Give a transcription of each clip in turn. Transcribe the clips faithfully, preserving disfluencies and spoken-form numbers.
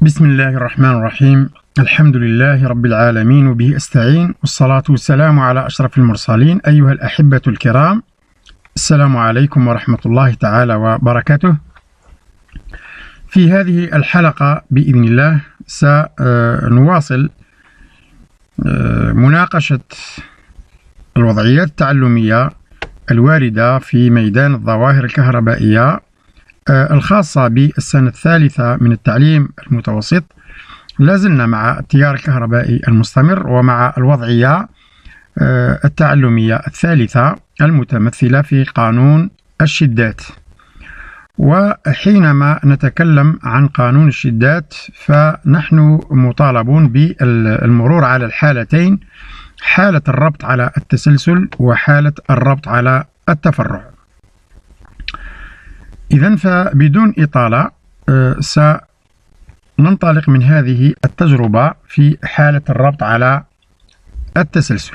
بسم الله الرحمن الرحيم. الحمد لله رب العالمين وبه أستعين، والصلاة والسلام على أشرف المرسلين. أيها الأحبة الكرام، السلام عليكم ورحمة الله تعالى وبركاته. في هذه الحلقة بإذن الله سنواصل مناقشة الوضعيات التعلمية الواردة في ميدان الظواهر الكهربائية الخاصة بالسنة الثالثة من التعليم المتوسط. لازلنا مع التيار الكهربائي المستمر ومع الوضعية التعلمية الثالثة المتمثلة في قانون الشدات. وحينما نتكلم عن قانون الشدات فنحن مطالبون بالمرور على الحالتين، حالة الربط على التسلسل وحالة الربط على التفرع. إذن فبدون إطالة سننطلق من هذه التجربة في حالة الربط على التسلسل.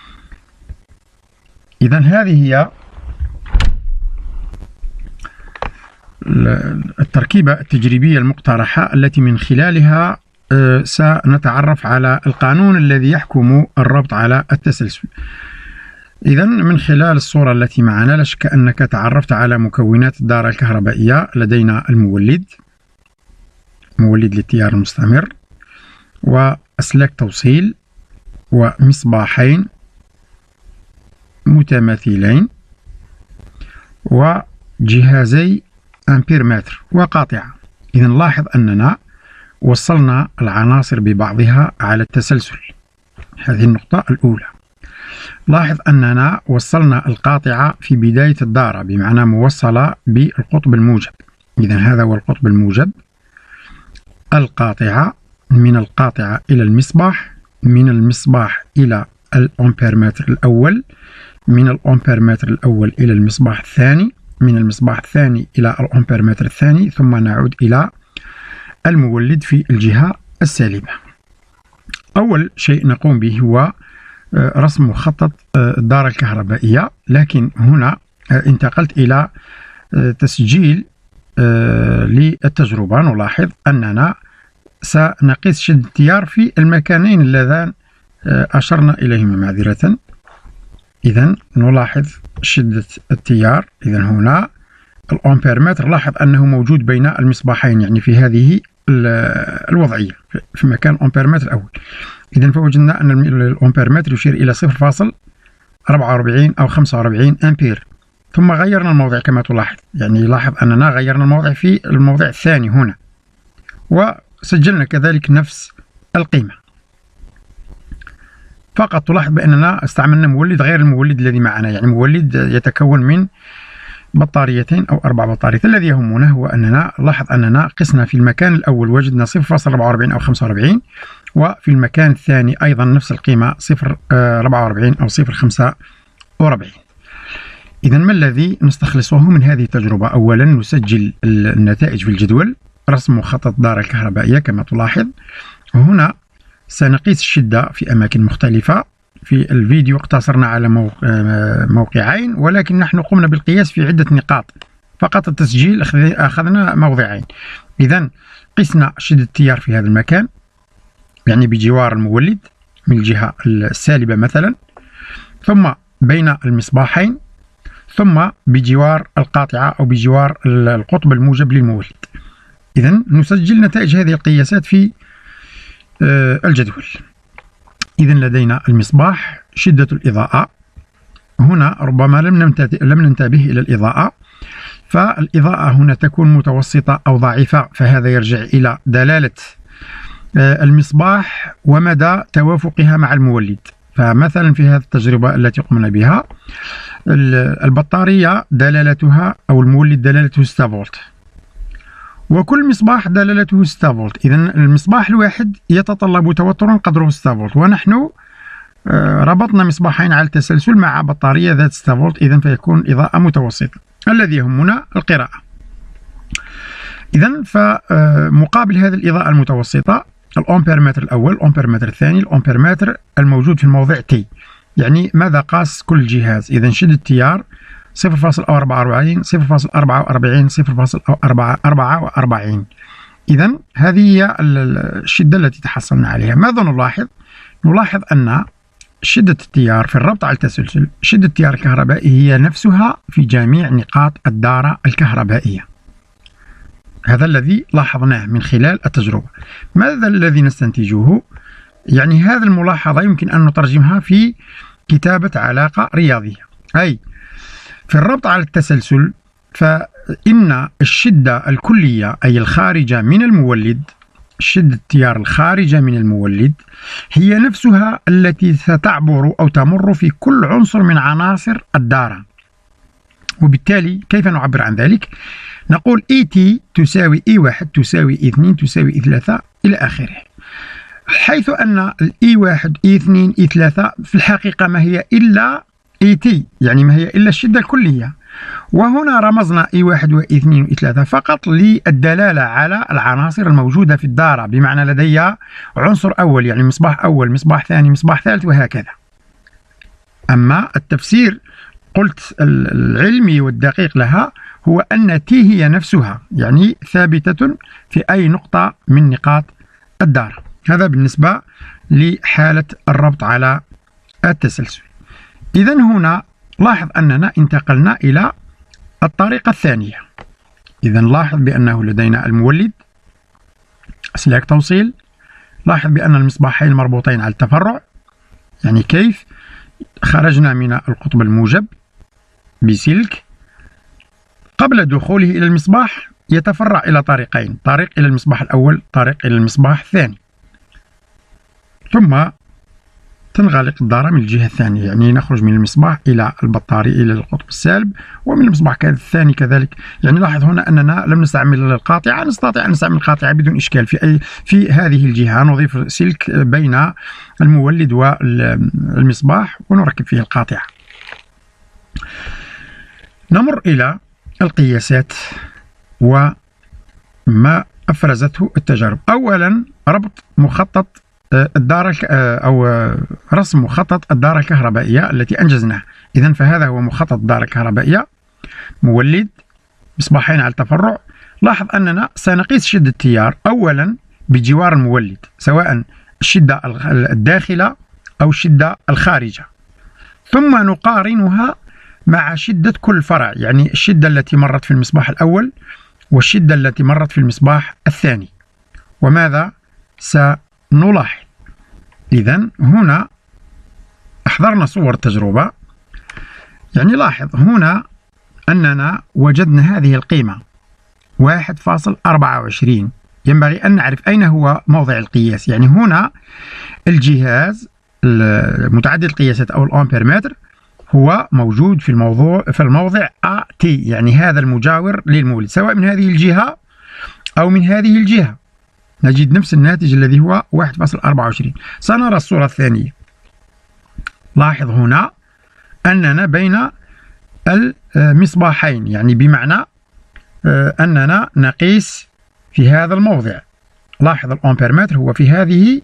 إذن هذه هي التركيبة التجريبية المقترحة التي من خلالها سنتعرف على القانون الذي يحكم الربط على التسلسل. إذن من خلال الصورة التي معنا لا شك أنك تعرفت على مكونات الدارة الكهربائية. لدينا المولد، مولد للتيار المستمر، وأسلاك توصيل، ومصباحين متماثلين، وجهازي أمبيرمتر وقاطعة. إذن لاحظ أننا وصلنا العناصر ببعضها على التسلسل، هذه النقطة الأولى. لاحظ أننا وصلنا القاطعة في بداية الدارة، بمعنى موصلة بالقطب الموجب. إذن هذا هو القطب الموجب. القاطعة، من القاطعة إلى المصباح، من المصباح إلى الأمبيرمتر الأول، من الأمبيرمتر الأول إلى المصباح الثاني، من المصباح الثاني إلى الأمبيرمتر الثاني، ثم نعود إلى المولد في الجهة السالبة. أول شيء نقوم به هو رسم مخطط الدارة الكهربائية، لكن هنا انتقلت إلى تسجيل للتجربة. نلاحظ أننا سنقيس شدة التيار في المكانين اللذان أشرنا إليهما معذرة. إذن نلاحظ شدة التيار. إذن هنا الأمبيرمتر، لاحظ أنه موجود بين المصباحين، يعني في هذه الوضعية في مكان الأمبيرمتر الأول. إذن فوجدنا أن الأمبيرمتر يشير إلى صفر فاصلة أربعة وأربعين أو خمسة وأربعين أمبير. ثم غيرنا الموضع كما تلاحظ، يعني لاحظ أننا غيرنا الموضع في الموضع الثاني هنا، وسجلنا كذلك نفس القيمة. فقط تلاحظ بأننا استعملنا مولد غير المولد الذي معنا، يعني مولد يتكون من بطاريتين أو أربع بطاريات. الذي يهمنا هو أننا لاحظ أننا قسنا في المكان الأول وجدنا صفر فاصلة أربعة وأربعين أو خمسة وأربعين، وفي المكان الثاني أيضا نفس القيمة صفر فاصلة أربعة وأربعين أو صفر فاصلة خمسة وأربعين. إذن ما الذي نستخلصه من هذه التجربة؟ أولا نسجل النتائج في الجدول، رسم مخطط الدارة الكهربائية كما تلاحظ. وهنا سنقيس الشدة في أماكن مختلفة. في الفيديو اقتصرنا على موقعين، ولكن نحن قمنا بالقياس في عدة نقاط. فقط التسجيل أخذنا موضعين. إذن قسنا شدة التيار في هذا المكان، يعني بجوار المولد من الجهة السالبة مثلا، ثم بين المصباحين، ثم بجوار القاطعة أو بجوار القطب الموجب للمولد. إذن نسجل نتائج هذه القياسات في الجدول. إذن لدينا المصباح، شدة الإضاءة. هنا ربما لم ننتبه, لم ننتبه إلى الإضاءة، فالإضاءة هنا تكون متوسطة أو ضعيفة، فهذا يرجع إلى دلالة المصباح ومدى توافقها مع المولد. فمثلا في هذه التجربة التي قمنا بها، البطارية دلالتها أو المولد دلالته ستة فولت، وكل مصباح دلالته ستة فولت. إذن المصباح الواحد يتطلب توترا قدره ستة فولت، ونحن ربطنا مصباحين على التسلسل مع بطارية ذات ستة فولت. إذن فيكون إضاءة متوسطة. الذي يهمنا القراءة. إذن فمقابل هذه الإضاءة المتوسطة الأمبيرمتر الأول، الأمبيرمتر الثاني، الأمبيرمتر الموجود في الموضع تي، يعني ماذا قاس كل جهاز. إذن شدة التيار صفر فاصلة أربعة وأربعين، صفر فاصلة أربعة وأربعين، صفر فاصلة أربعة وأربعين. إذن هذه هي الشدة التي تحصلنا عليها. ماذا نلاحظ؟ نلاحظ أن شدة التيار في الربط على التسلسل، شدة التيار الكهربائي هي نفسها في جميع نقاط الدارة الكهربائية. هذا الذي لاحظناه من خلال التجربة. ماذا الذي نستنتجه؟ يعني هذه الملاحظة يمكن أن نترجمها في كتابة علاقة رياضية، أي في الربط على التسلسل فإن الشدة الكلية أي الخارجة من المولد، شدة التيار الخارجة من المولد هي نفسها التي ستعبر أو تمر في كل عنصر من عناصر الدارة. وبالتالي كيف نعبر عن ذلك؟ نقول إي تي تساوي إي واحد تساوي إي اثنين تساوي إي ثلاثة إلى آخره، حيث أن الإي واحد إي اثنين إي ثلاثة في الحقيقة ما هي إلا إي تي، يعني ما هي إلا الشدة الكلية. وهنا رمزنا إي واحد وإي اثنين وإي ثلاثة فقط للدلالة على العناصر الموجودة في الدارة، بمعنى لدي عنصر أول يعني مصباح أول مصباح ثاني مصباح ثالث وهكذا. أما التفسير قلت العلمي والدقيق لها هو أن تي هي نفسها يعني ثابتة في أي نقطة من نقاط الدارة. هذا بالنسبة لحالة الربط على التسلسل. إذن هنا لاحظ أننا انتقلنا إلى الطريقة الثانية. إذن لاحظ بأنه لدينا المولد أسلاك توصيل، لاحظ بأن المصباحين مربوطين على التفرع، يعني كيف خرجنا من القطب الموجب بسلك قبل دخوله إلى المصباح يتفرع إلى طريقين، طريق إلى المصباح الأول طريق إلى المصباح الثاني، ثم تنغلق الدارة من الجهة الثانية، يعني نخرج من المصباح إلى البطارية إلى القطب السالب ومن المصباح الثاني كذلك. يعني لاحظ هنا أننا لم نستعمل القاطعة، نستطيع أن نستعمل القاطعة بدون إشكال في أي في هذه الجهة، نضيف سلك بين المولد والمصباح ونركب فيه القاطعة. نمر إلى القياسات وما أفرزته التجارب. أولا ربط مخطط الدارة أو رسم مخطط الدارة الكهربائية التي أنجزناها. إذن فهذا هو مخطط الدارة الكهربائية، مولد مصباحين على التفرع. لاحظ أننا سنقيس شدة التيار أولا بجوار المولد، سواء الشدة الداخلة أو الشدة الخارجة، ثم نقارنها مع شدة كل فرع، يعني الشدة التي مرت في المصباح الأول والشدة التي مرت في المصباح الثاني. وماذا سنلاحظ؟ إذن هنا أحضرنا صور تجربة، يعني لاحظ هنا أننا وجدنا هذه القيمة واحد فاصل أربعة وعشرين. ينبغي أن نعرف أين هو موضع القياس، يعني هنا الجهاز متعدد القياسات أو الأمبيرمتر هو موجود في الموضوع في الموضع إيه تي، يعني هذا المجاور للمولد، سواء من هذه الجهة أو من هذه الجهة نجد نفس الناتج الذي هو واحد فاصل أربعة وعشرين. سنرى الصورة الثانية. لاحظ هنا أننا بين المصباحين، يعني بمعنى أننا نقيس في هذا الموضع. لاحظ الأمبيرمتر هو في هذه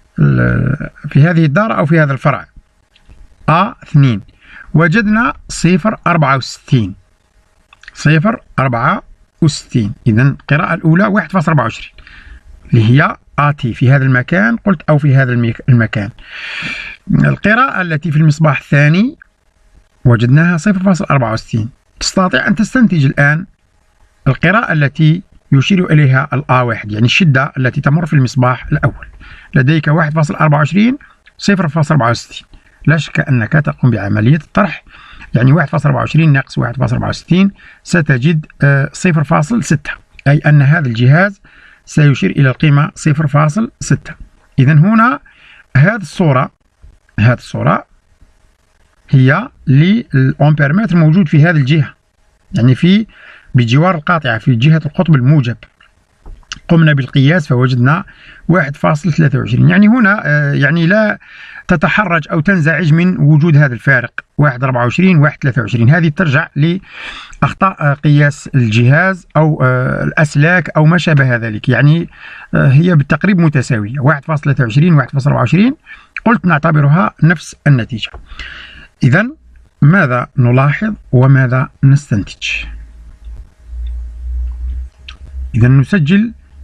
في هذه الدارة أو في هذا الفرع إيه اثنين، وجدنا صفر فاصل أربعة وستين صفر فاصل أربعة وستين. إذن القراءة الأولى واحد فاصل أربعة وعشرين اللي هي إيه تي في هذا المكان قلت أو في هذا المكان. القراءة التي في المصباح الثاني وجدناها صفر فاصل أربعة وستين. تستطيع أن تستنتج الآن القراءة التي يشير إليها الآ واحد، يعني الشدة التي تمر في المصباح الأول. لديك واحد فاصل أربعة وعشرين صفر فاصل أربعة وستين، لا شك أنك تقوم بعملية الطرح، يعني واحد فاصل أربعة وعشرين ناقص واحد فاصل أربعة وستين ستجد صفر فاصل ستة، أي أن هذا الجهاز سيشير إلى القيمة صفر فاصل ستة. إذن هنا هذه الصورة هذه الصورة هي للأمبيرمتر موجود في هذه الجهة، يعني في بجوار القاطعة في جهة القطب الموجب. قمنا بالقياس فوجدنا واحد فاصل ثلاثة وعشرين، يعني هنا يعني لا تتحرج أو تنزعج من وجود هذا الفارق واحد فاصل أربعة وعشرين واحد فاصل ثلاثة وعشرين. هذه ترجع لأخطاء قياس الجهاز أو الأسلاك أو ما شابه ذلك، يعني هي بالتقريب متساوية واحد فاصل ثلاثة وعشرين واحد فاصل أربعة وعشرين، قلت نعتبرها نفس النتيجة. إذن ماذا نلاحظ وماذا نستنتج؟ إذن نسجل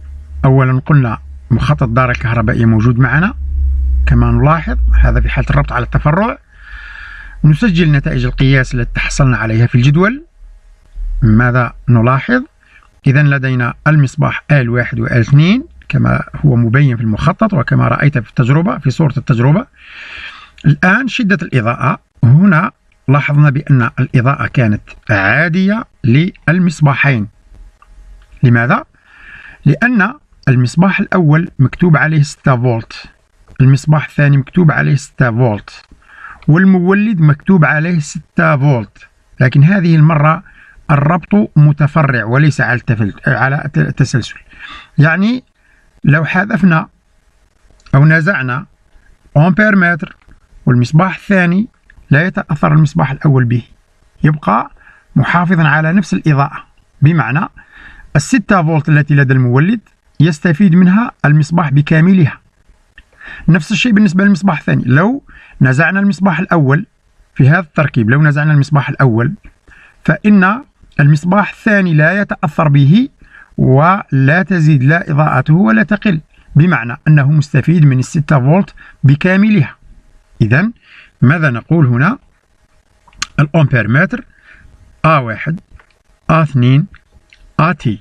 أولا قلنا مخطط الدارة الكهربائية موجود معنا كما نلاحظ، هذا في حالة الربط على التفرع. نسجل نتائج القياس التي تحصلنا عليها في الجدول. ماذا نلاحظ؟ إذا لدينا المصباح آل واحد وآل اثنين كما هو مبين في المخطط وكما رأيت في التجربة في صورة التجربة. الآن شدة الإضاءة، هنا لاحظنا بأن الإضاءة كانت عادية للمصباحين. لماذا؟ لأن المصباح الأول مكتوب عليه ستة فولت، المصباح الثاني مكتوب عليه ستة فولت، والمولد مكتوب عليه ستة فولت، لكن هذه المرة الربط متفرع وليس على على التسلسل. يعني لو حذفنا أو نزعنا أمبير متر والمصباح الثاني لا يتأثر المصباح الأول به، يبقى محافظا على نفس الإضاءة، بمعنى الستة فولت التي لدى المولد يستفيد منها المصباح بكاملها. نفس الشيء بالنسبة للمصباح الثاني، لو نزعنا المصباح الأول في هذا التركيب، لو نزعنا المصباح الأول فإن المصباح الثاني لا يتأثر به ولا تزيد لا إضاءته ولا تقل، بمعنى أنه مستفيد من الستة فولت بكاملها. إذن ماذا نقول هنا؟ الأمبير متر آ واحد آ اثنين آ تي.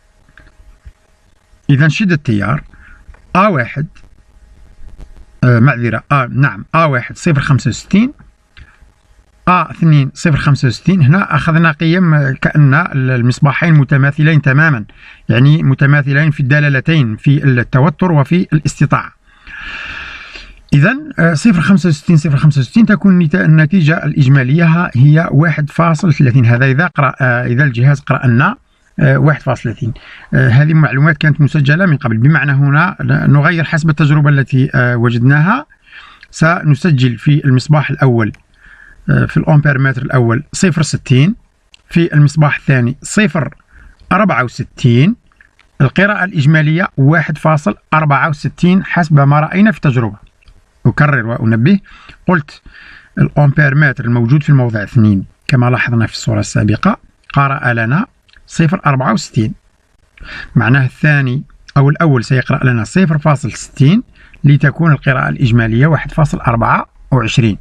إذن شدة التيار آ واحد آه معذرة آ نعم آ واحد صفر خمسة وستين، آ اثنين صفر خمسة وستين. هنا أخذنا قيم كأن المصباحين متماثلين تماما، يعني متماثلين في الدلالتين في التوتر وفي الاستطاعة. إذن صفر خمسة وستين صفر خمسة وستين تكون النتيجة الإجمالية هي واحد فاصل ثلاثين. هذا إذا قرأ إذا الجهاز قرأ لنا واحد فاصل ثلاثين. هذه معلومات كانت مسجلة من قبل، بمعنى هنا نغير حسب التجربة التي وجدناها. سنسجل في المصباح الأول في الأمبير متر الأول صفر ستين، في المصباح الثاني صفر أربعة وستين، القراءة الإجمالية واحد فاصل أربعة وستين حسب ما رأينا في التجربة. أكرر وأنبه، قلت الأمبير متر الموجود في الموضع اثنين كما لاحظنا في الصورة السابقة قرأ لنا صفر أربعة وستين، معناه الثاني أو الأول سيقرأ لنا صفر فاصل ستين لتكون القراءة الإجمالية واحد فاصل أربعة وعشرين.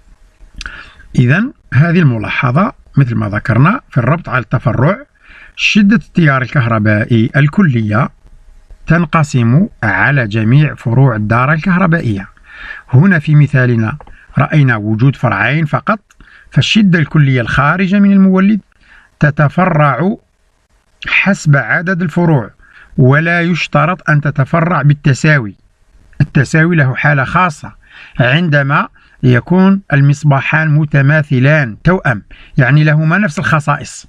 إذن هذه الملاحظة مثل ما ذكرنا في الربط على التفرع. شدة التيار الكهربائي الكلية تنقسم على جميع فروع الدارة الكهربائية. هنا في مثالنا رأينا وجود فرعين فقط، فالشدة الكلية الخارجة من المولد تتفرع حسب عدد الفروع، ولا يشترط أن تتفرع بالتساوي. التساوي له حالة خاصة عندما يكون المصباحان متماثلان توأم، يعني لهما نفس الخصائص،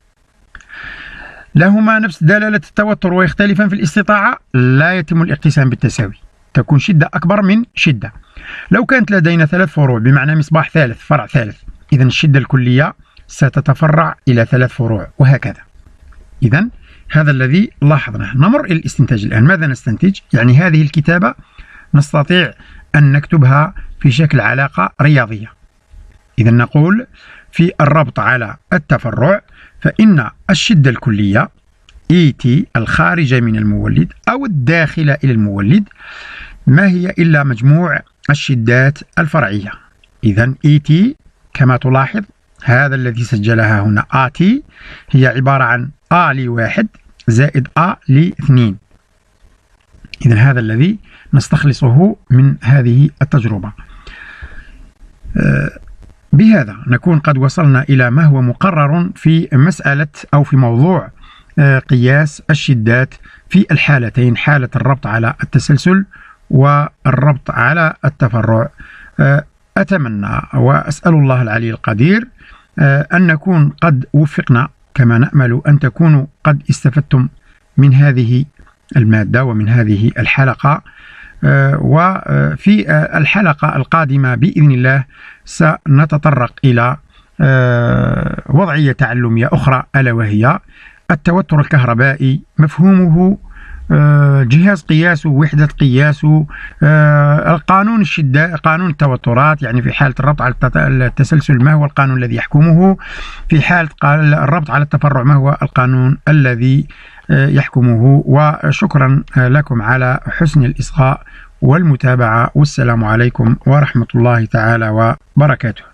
لهما نفس دلالة التوتر ويختلفان في الاستطاعة، لا يتم الاقتسام بالتساوي، تكون شدة أكبر من شدة. لو كانت لدينا ثلاث فروع بمعنى مصباح ثالث فرع ثالث، إذن الشدة الكلية ستتفرع إلى ثلاث فروع وهكذا. إذن هذا الذي لاحظناه. نمر إلى الاستنتاج الآن. ماذا نستنتج؟ يعني هذه الكتابة نستطيع أن نكتبها في شكل علاقة رياضية. إذن نقول في الربط على التفرع فإن الشدة الكلية إي تي الخارجة من المولد أو الداخلة إلى المولد ما هي إلا مجموع الشدات الفرعية. إذن إي تي كما تلاحظ هذا الذي سجلها هنا آ تي هي عبارة عن آ لواحد زائد آ لاثنين. إذن هذا الذي نستخلصه من هذه التجربة. بهذا نكون قد وصلنا إلى ما هو مقرر في مسألة أو في موضوع قياس الشدات في الحالتين، حالة الربط على التسلسل والربط على التفرع. أتمنى وأسأل الله العلي القدير أن نكون قد وفقنا، كما نأمل أن تكونوا قد استفدتم من هذه المادة ومن هذه الحلقة. وفي الحلقة القادمة بإذن الله سنتطرق إلى وضعية تعلمية أخرى، ألا وهي التوتر الكهربائي، مفهومه، جهاز قياسه، وحدة قياسه، القانون الشدة، قانون التوترات، يعني في حالة الربط على التسلسل ما هو القانون الذي يحكمه، في حالة الربط على التفرع ما هو القانون الذي يحكمه. وشكرا لكم على حسن الإصغاء والمتابعة، والسلام عليكم ورحمة الله تعالى وبركاته.